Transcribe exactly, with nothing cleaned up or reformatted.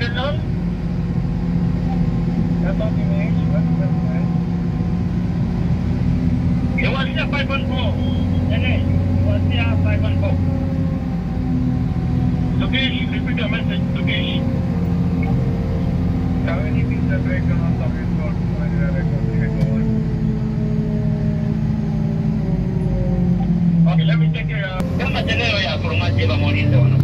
Ganon? About image, what was that? Iwan siya five one four. Nene, iwan siya five one four. Tukish, repeat your message, Tukish. How many things are breakdown on top of your phone when you are recording? Okay, let me take care of... Kama chenero ya formaji wa monitor.